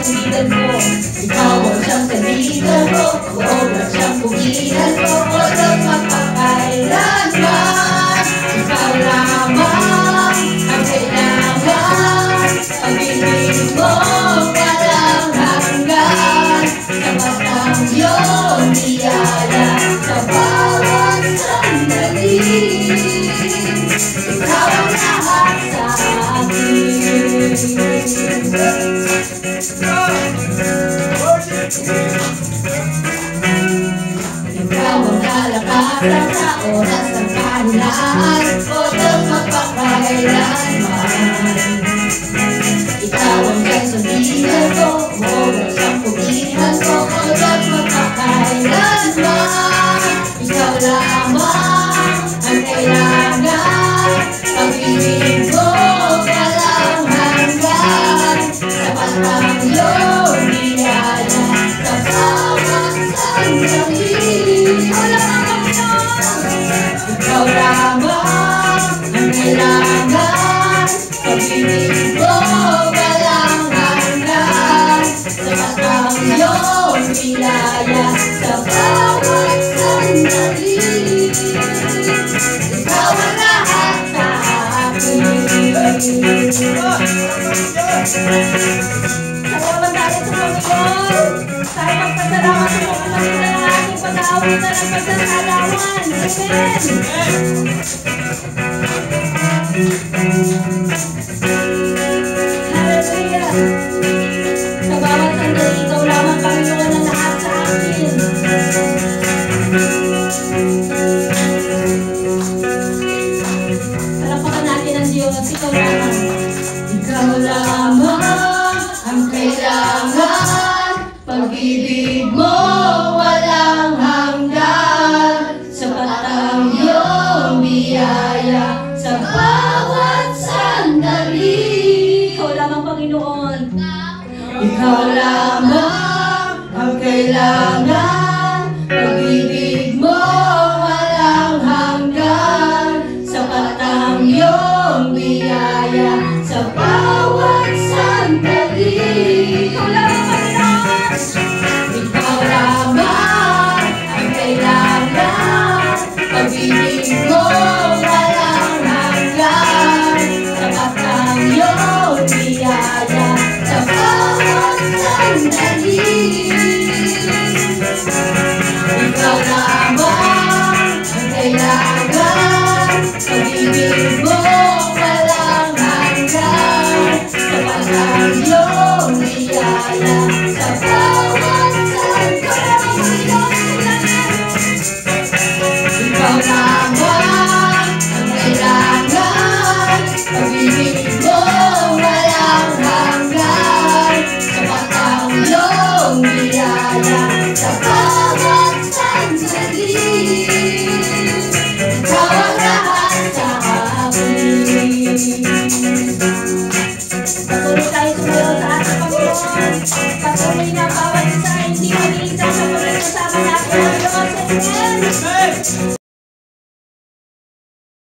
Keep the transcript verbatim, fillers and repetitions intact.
pugilan ko. Ikaw ang siyang kaibigan ko, huwag na siyang pugilan ko. Walang magpakailanman, ikaw lamang ang kailangan. Pag-ibig mo walang hanggan, sapat ang iyong biyaya sa bawat sandali. Ikaw ang lahat sa akin. Ikaw ang kalakasan sa oras ng kahinaan, walang magpakailanman. Ikaw ang kasabihan ko, huwag siyang pugihan ko, walang magpakailanman. Ikaw lamang ang kailangan, pag-ibig mo walang hanggan, sapat ang iyong biyaya sa bawat sandali. Ikaw lamang ang kailangan, pag-ibig mo walang hanggan, sapat ang iyong biyaya sa bawat sandali. Ikaw ang lahat sa akin. Salamat tayo sa Panginoon. Tayo magpasalamat sa Panginoon na ating pag-aawit na ng pagkakalawan. Amen. Hallelujah. Sa bawat sandali, ikaw lamang Panginoon na lahat sa akin. Palakpakan natin ang Diyos, ikaw lamang. Ikaw lamang ang kailangan, pag-ibig mo walang hanggan, sapat ang iyong biyaya sa bawat sandali. Ikaw lamang Panginoon. Ikaw lamang ang kailangan, pag-ibig mo walang hanggan, sapat ang iyong biyaya sa bawat sandali. Ikaw lamang Panginoon. Ikaw lamang ang kailangan, pag-ibig mo walang hanggan, sapat ang iyong biyaya sa bawat sandali. Ikaw lamang ang kailangan, pag-ibig mo walang hanggan, sapat ang iyong biyaya sa bawat sandali. Ikaw lamang ang kailangan, pag-ibig mo walang hanggan, sapat ang iyong biyaya sa bawat sandali. Ikaw ang lahat sa akin. Patuloy tayo sumayaw sa ating Panginoon. Patuloy na